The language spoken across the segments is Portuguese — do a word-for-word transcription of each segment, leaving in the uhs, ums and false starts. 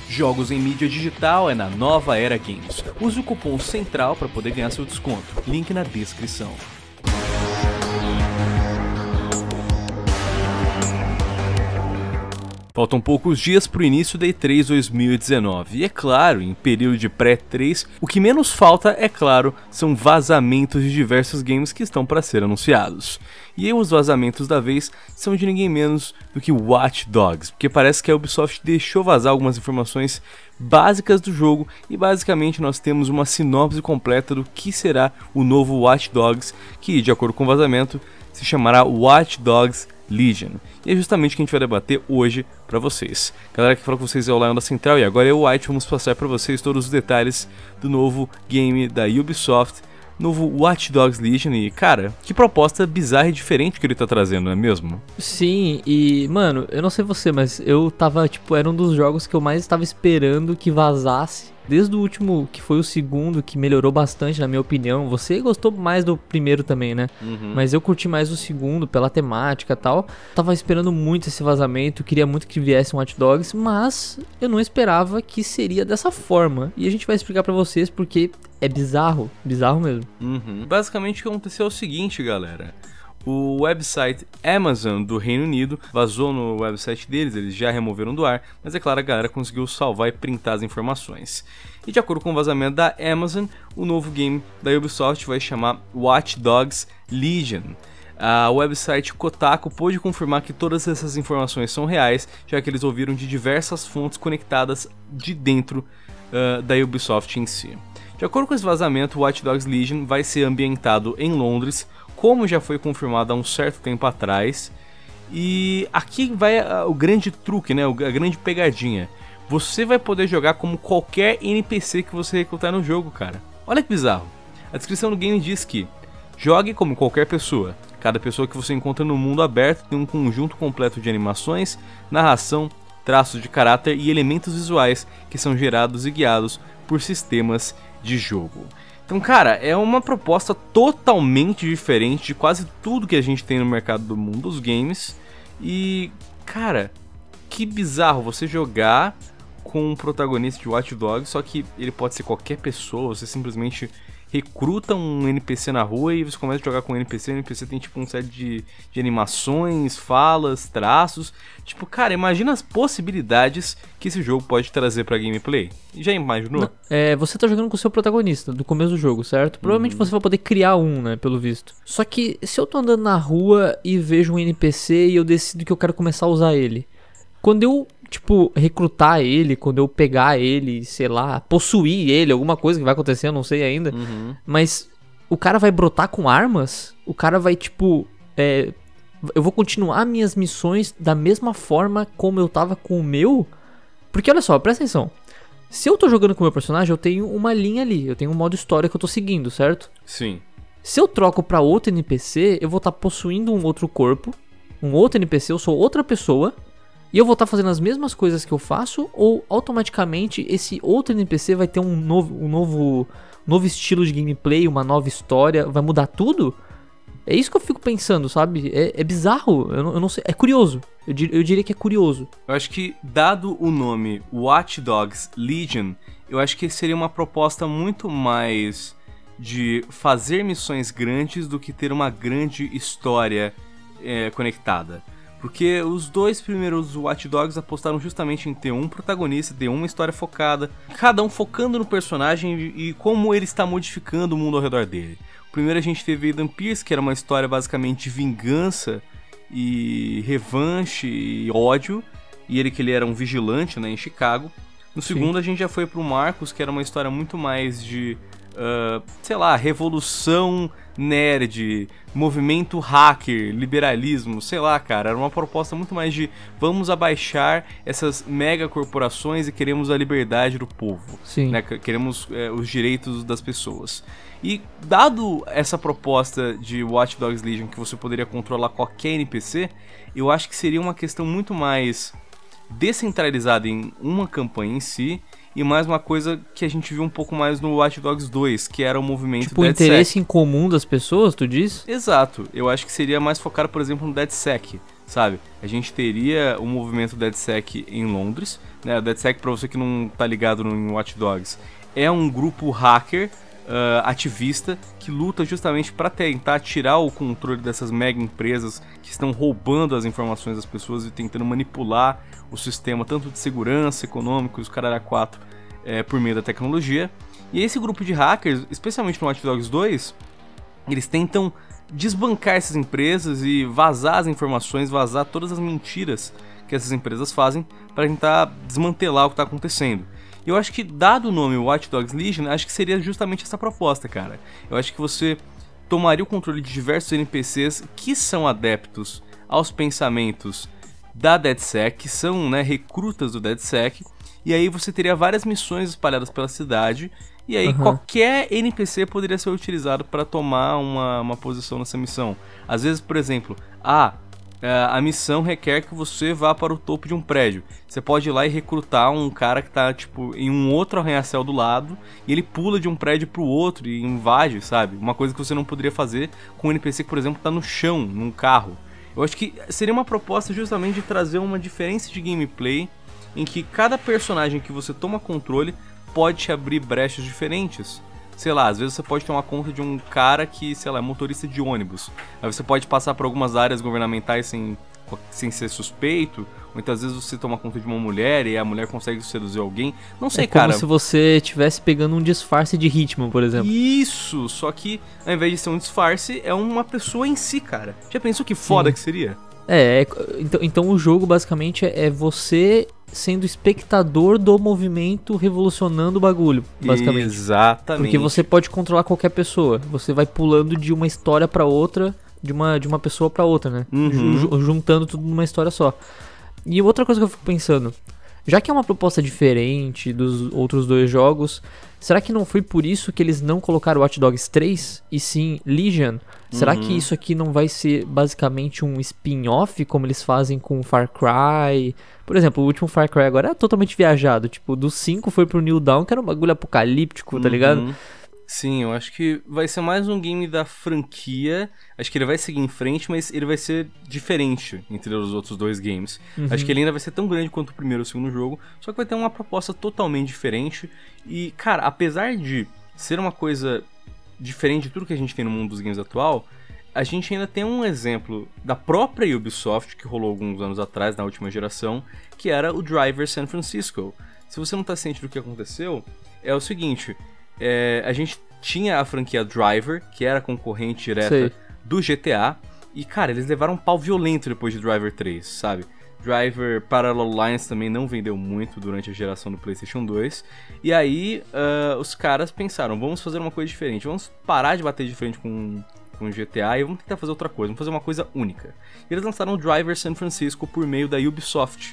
Jogos em mídia digital é na Nova Era Games. Use o cupom CENTRAL para poder ganhar seu desconto. Link na descrição. Faltam poucos dias para o início da E três dois mil e dezenove, e é claro, em período de pré três, o que menos falta, é claro, são vazamentos de diversos games que estão para ser anunciados. E aí os vazamentos da vez são de ninguém menos do que Watch Dogs, porque parece que a Ubisoft deixou vazar algumas informações básicas do jogo e basicamente nós temos uma sinopse completa do que será o novo Watch Dogs, que de acordo com o vazamento se chamará Watch Dogs Legion. E é justamente o que a gente vai debater hoje pra vocês. Galera que falou com vocês é o Lion da Central e agora eu, White, vamos passar pra vocês todos os detalhes do novo game da Ubisoft, novo Watch Dogs Legion. E cara, que proposta bizarra e diferente que ele tá trazendo, não é mesmo? Sim, e mano, eu não sei você, mas eu tava, tipo, era um dos jogos que eu mais estava esperando que vazasse. Desde o último, que foi o segundo, que melhorou bastante na minha opinião. Você gostou mais do primeiro também, né? Uhum. Mas eu curti mais o segundo, pela temática e tal. Tava esperando muito esse vazamento, queria muito que viesse um Watch Dogs, mas eu não esperava que seria dessa forma. E a gente vai explicar pra vocês porque é bizarro, bizarro mesmo. Uhum. Basicamente o que aconteceu é o seguinte, galera. O website Amazon do Reino Unido vazou no website deles, eles já removeram do ar, mas é claro, a galera conseguiu salvar e printar as informações. E de acordo com o vazamento da Amazon, o novo game da Ubisoft vai chamar Watch Dogs Legion. A website Kotaku pôde confirmar que todas essas informações são reais, já que eles ouviram de diversas fontes conectadas de dentro uh, da Ubisoft em si. De acordo com esse vazamento, Watch Dogs Legion vai ser ambientado em Londres, como já foi confirmado há um certo tempo atrás. E aqui vai o grande truque, né? A grande pegadinha. Você vai poder jogar como qualquer N P C que você recrutar no jogo, cara. Olha que bizarro. A descrição do game diz que jogue como qualquer pessoa. Cada pessoa que você encontra no mundo aberto tem um conjunto completo de animações, narração, traços de caráter e elementos visuais que são gerados e guiados por sistemas de jogo. Então, cara, é uma proposta totalmente diferente de quase tudo que a gente tem no mercado do mundo dos games. E, cara, que bizarro você jogar com um protagonista de Watch Dogs, só que ele pode ser qualquer pessoa, você simplesmente recruta um N P C na rua e você começa a jogar com um N P C, o N P C tem tipo um set de, de animações, falas, traços. Tipo, cara, imagina as possibilidades que esse jogo pode trazer pra gameplay. Já imaginou? Não, é, você tá jogando com o seu protagonista do começo do jogo, certo? Provavelmente uhum. você vai poder criar um, né, pelo visto. Só que se eu tô andando na rua e vejo um N P C e eu decido que eu quero começar a usar ele, quando eu, tipo, recrutar ele, quando eu pegar ele, sei lá, possuir ele, alguma coisa que vai acontecer, eu não sei ainda. Uhum. Mas o cara vai brotar com armas? O cara vai, tipo, é, eu vou continuar minhas missões da mesma forma como eu tava com o meu? Porque olha só, presta atenção. Se eu tô jogando com o meu personagem, eu tenho uma linha ali, eu tenho um modo história que eu tô seguindo, certo? Sim. Se eu troco pra outro N P C, eu vou estar tá possuindo um outro corpo, um outro N P C, eu sou outra pessoa. E eu vou estar fazendo as mesmas coisas que eu faço, ou automaticamente esse outro N P C vai ter um novo, um novo, novo estilo de gameplay, uma nova história, vai mudar tudo? É isso que eu fico pensando, sabe? É, é bizarro, eu não, eu não sei, é curioso, eu, dir, eu diria que é curioso. Eu acho que, dado o nome Watch Dogs Legion, eu acho que seria uma proposta muito mais de fazer missões grandes do que ter uma grande história é, conectada. Porque os dois primeiros Watch Dogs apostaram justamente em ter um protagonista, ter uma história focada, cada um focando no personagem e como ele está modificando o mundo ao redor dele. O primeiro a gente teve Aiden Pearce, que era uma história basicamente de vingança e revanche e ódio, e ele que ele era um vigilante, né, em Chicago. No segundo Sim. a gente já foi pro Marcus, que era uma história muito mais de, uh, sei lá, revolução nerd, movimento hacker, liberalismo, sei lá, cara, era uma proposta muito mais de vamos abaixar essas mega corporações e queremos a liberdade do povo, Sim. né? Queremos é, os direitos das pessoas. E dado essa proposta de Watch Dogs Legion, que você poderia controlar qualquer N P C, eu acho que seria uma questão muito mais descentralizada em uma campanha em si, e mais uma coisa que a gente viu um pouco mais no Watch Dogs dois, que era o movimento tipo, o interesse em comum das pessoas, tu diz? Exato, eu acho que seria mais focado, por exemplo, no DedSec, sabe? A gente teria o movimento DedSec em Londres, né? O DedSec, pra você que não tá ligado no Watch Dogs, é um grupo hacker uh, ativista que luta justamente para tentar tirar o controle dessas mega empresas que estão roubando as informações das pessoas e tentando manipular o sistema, tanto de segurança, econômico, os caralho a quatro, é, por meio da tecnologia. E esse grupo de hackers, especialmente no Watch Dogs dois, eles tentam desbancar essas empresas e vazar as informações, vazar todas as mentiras que essas empresas fazem para tentar desmantelar o que está acontecendo. E eu acho que, dado o nome Watch Dogs Legion, acho que seria justamente essa proposta, cara. Eu acho que você tomaria o controle de diversos N P Cs que são adeptos aos pensamentos da DedSec, que são, né, recrutas do DedSec, e aí você teria várias missões espalhadas pela cidade, e aí uhum. qualquer N P C poderia ser utilizado para tomar uma, uma posição nessa missão. Às vezes, por exemplo, ah, a missão requer que você vá para o topo de um prédio. Você pode ir lá e recrutar um cara que tá, tipo, em um outro arranha-céu do lado, e ele pula de um prédio pro outro e invade, sabe? Uma coisa que você não poderia fazer com um N P C que, por exemplo, tá no chão, num carro. Eu acho que seria uma proposta justamente de trazer uma diferença de gameplay em que cada personagem que você toma controle pode te abrir brechas diferentes. Sei lá, às vezes você pode tomar conta de um cara que, sei lá, é motorista de ônibus. Aí você pode passar por algumas áreas governamentais sem, sem ser suspeito. Ou então às vezes você toma conta de uma mulher e a mulher consegue seduzir alguém. Não sei, é como cara. Se você estivesse pegando um disfarce de Hitman, por exemplo. Isso, só que ao invés de ser um disfarce, é uma pessoa em si, cara. Já pensou que foda Sim. que seria? É, é então, então o jogo basicamente é você sendo espectador do movimento revolucionando o bagulho, basicamente. Exatamente. Porque você pode controlar qualquer pessoa. Você vai pulando de uma história pra outra, de uma, de uma pessoa pra outra, né? Uhum. Juntando tudo numa história só. E outra coisa que eu fico pensando, já que é uma proposta diferente dos outros dois jogos, será que não foi por isso que eles não colocaram Watch Dogs três e sim Legion? Será uhum. que isso aqui não vai ser basicamente um spin-off, como eles fazem com Far Cry? Por exemplo, o último Far Cry agora é totalmente viajado. Tipo, do cinco foi pro New Dawn, que era um bagulho apocalíptico, tá uhum. ligado? Sim, eu acho que vai ser mais um game da franquia. Acho que ele vai seguir em frente, mas ele vai ser diferente entre os outros dois games. Uhum. Acho que ele ainda vai ser tão grande quanto o primeiro e o segundo jogo, só que vai ter uma proposta totalmente diferente. E, cara, apesar de ser uma coisa diferente de tudo que a gente tem no mundo dos games atual, a gente ainda tem um exemplo da própria Ubisoft, que rolou alguns anos atrás, na última geração, que era o Driver San Francisco. Se você não tá ciente do que aconteceu, é o seguinte... É, a gente tinha a franquia Driver, que era concorrente direta Sei. do G T A, e cara, eles levaram um pau violento depois de Driver três, sabe? Driver Parallel Lines também não vendeu muito durante a geração do PlayStation dois, e aí uh, os caras pensaram, vamos fazer uma coisa diferente, vamos parar de bater de frente com, com o G T A e vamos tentar fazer outra coisa, vamos fazer uma coisa única. E eles lançaram o Driver San Francisco por meio da Ubisoft,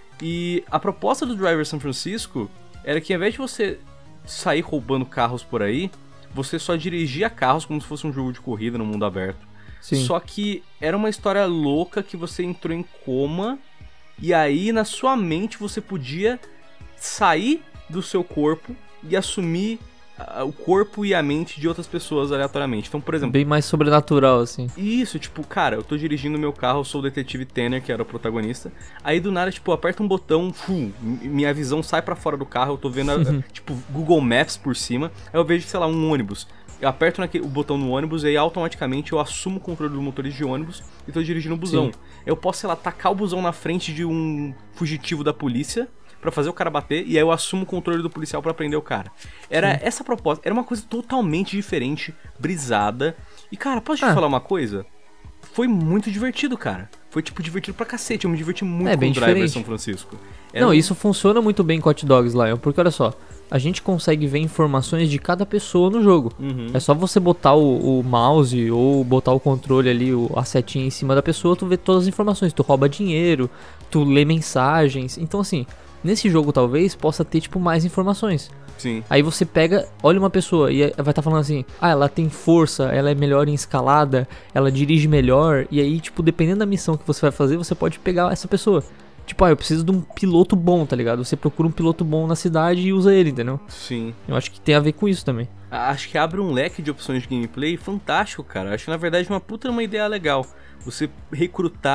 e a proposta do Driver San Francisco era que ao invés de você sair roubando carros por aí, você só dirigia carros como se fosse um jogo de corrida no mundo aberto. Sim. Só que era uma história louca que você entrou em coma e aí na sua mente você podia sair do seu corpo e assumir uh, o corpo e a mente de outras pessoas aleatoriamente. Então, por exemplo... Bem mais sobrenatural, assim. Isso, tipo, cara, eu tô dirigindo meu carro, eu sou o detetive Tanner, que era o protagonista. Aí do nada, tipo, aperta um botão, fum, minha visão sai pra fora do carro, eu tô vendo, uhum. tipo, Google Maps por cima. Aí eu vejo, sei lá, um ônibus. Eu aperto naquele, o botão no ônibus e aí automaticamente eu assumo o controle do motorista de ônibus e tô dirigindo o busão. Sim. Eu posso, sei lá, tacar o busão na frente de um fugitivo da polícia pra fazer o cara bater, e aí eu assumo o controle do policial pra prender o cara. Era Sim. essa proposta, era uma coisa totalmente diferente, brisada. E cara, posso te ah. falar uma coisa? Foi muito divertido, cara. Foi tipo divertido pra cacete, eu me diverti muito é, com bem o Driver diferente. São Francisco. Era Não, um... isso funciona muito bem com Hot Dogs, Lion, porque olha só, a gente consegue ver informações de cada pessoa no jogo. Uhum. É só você botar o, o mouse ou botar o controle ali, o, a setinha em cima da pessoa, tu vê todas as informações. Tu rouba dinheiro, tu lê mensagens. Então assim, nesse jogo talvez possa ter tipo mais informações. Sim. Aí você pega, olha uma pessoa e vai estar tá falando assim, ah, ela tem força, ela é melhor em escalada, ela dirige melhor. E aí, tipo, dependendo da missão que você vai fazer, você pode pegar essa pessoa. Tipo, ah, eu preciso de um piloto bom, tá ligado? Você procura um piloto bom na cidade e usa ele, entendeu? Sim. Eu acho que tem a ver com isso também. Acho que abre um leque de opções de gameplay fantástico, cara. Acho que na verdade uma puta uma ideia legal. Você recrutar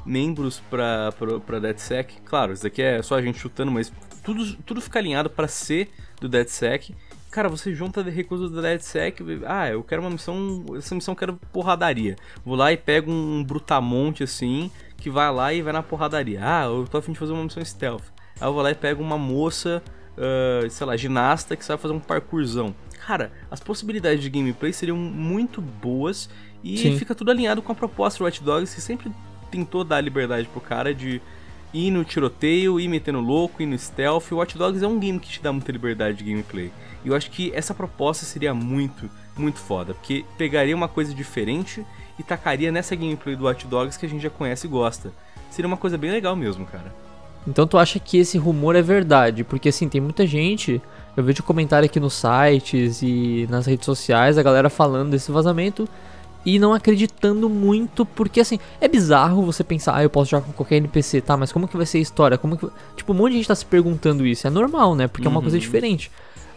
membros pra, pra, pra DedSec. Claro, isso daqui é só a gente chutando, mas tudo, tudo fica alinhado pra ser do DedSec. Cara, você junta recursos do DedSec, ah, eu quero uma missão, essa missão eu quero porradaria. Vou lá e pego um brutamonte assim, que vai lá e vai na porradaria. Ah, eu tô a fim de fazer uma missão stealth. Aí eu vou lá e pego uma moça, uh, sei lá, ginasta, que sabe fazer um parkourzão. Cara, as possibilidades de gameplay seriam muito boas e Sim. fica tudo alinhado com a proposta do Watch Dogs, que sempre tentou dar liberdade pro cara de ir no tiroteio, ir metendo louco, ir no stealth. O Watch Dogs é um game que te dá muita liberdade de gameplay. E eu acho que essa proposta seria muito, muito foda, porque pegaria uma coisa diferente e tacaria nessa gameplay do Watch Dogs que a gente já conhece e gosta. Seria uma coisa bem legal mesmo, cara. Então tu acha que esse rumor é verdade? Porque assim, tem muita gente, eu vejo comentário aqui nos sites e nas redes sociais, a galera falando desse vazamento e não acreditando muito, porque assim, é bizarro você pensar, ah, eu posso jogar com qualquer N P C, tá, mas como que vai ser a história? Como que... Tipo, um monte de gente tá se perguntando isso, é normal, né, porque uhum. é uma coisa diferente.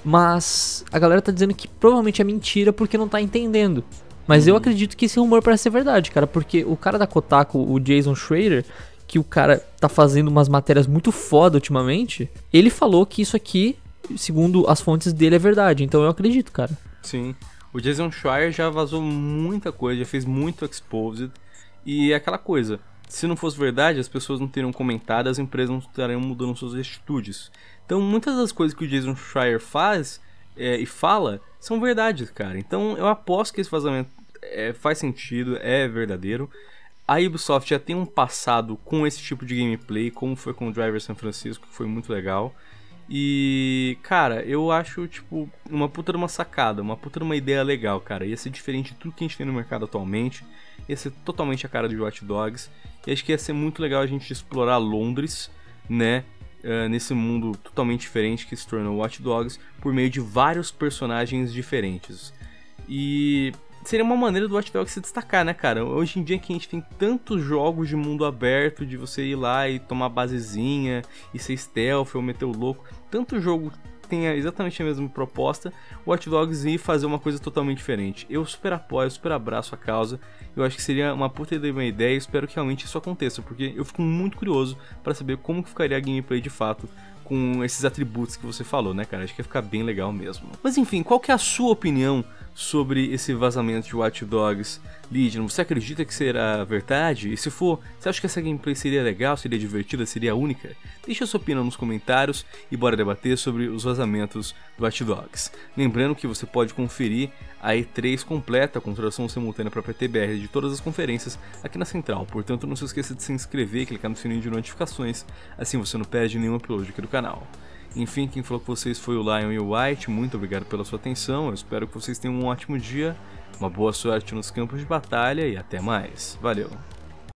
Mas a galera tá dizendo que provavelmente é mentira porque não tá entendendo. Mas uhum. eu acredito que esse rumor parece ser verdade, cara, porque o cara da Kotaku, o Jason Schreier, que o cara tá fazendo umas matérias muito foda ultimamente, ele falou que isso aqui, segundo as fontes dele, é verdade. Então eu acredito, cara. Sim. O Jason Schreier já vazou muita coisa, já fez muito exposed. E é aquela coisa, se não fosse verdade, as pessoas não teriam comentado, as empresas não estariam mudando suas atitudes. Então muitas das coisas que o Jason Schreier faz é, e fala são verdades, cara. Então eu aposto que esse vazamento é, faz sentido, é verdadeiro. A Ubisoft já tem um passado com esse tipo de gameplay, como foi com o Driver San Francisco, que foi muito legal. E, cara, eu acho, tipo, uma puta de uma sacada, uma puta de uma ideia legal, cara. Ia ser diferente de tudo que a gente tem no mercado atualmente. Ia ser totalmente a cara de Watch Dogs. E acho que ia ser muito legal a gente explorar Londres, né? Uh, nesse mundo totalmente diferente que se tornou Watch Dogs, por meio de vários personagens diferentes. E seria uma maneira do Watch Dogs se destacar, né, cara? Hoje em dia que a gente tem tantos jogos de mundo aberto, de você ir lá e tomar basezinha, e ser stealth ou meter o louco, tanto jogo tem exatamente a mesma proposta, o Watch Dogs ir fazer uma coisa totalmente diferente. Eu super apoio, eu super abraço a causa, eu acho que seria uma puta de uma ideia e espero que realmente isso aconteça, porque eu fico muito curioso para saber como que ficaria a gameplay de fato com esses atributos que você falou, né, cara? Acho que ia ficar bem legal mesmo. Mas enfim, qual que é a sua opinião sobre esse vazamento de Watch Dogs Legion? Você acredita que será verdade? E se for, você acha que essa gameplay seria legal, seria divertida, seria única? Deixa a sua opinião nos comentários e bora debater sobre os vazamentos do Watch Dogs. Lembrando que você pode conferir a E três completa com tradução simultânea para P T B R de todas as conferências aqui na Central. Portanto, não se esqueça de se inscrever e clicar no sininho de notificações, assim você não perde nenhum upload aqui do canal. Enfim, quem falou com vocês foi o Lion e o White, muito obrigado pela sua atenção, eu espero que vocês tenham um ótimo dia, uma boa sorte nos campos de batalha e até mais, valeu!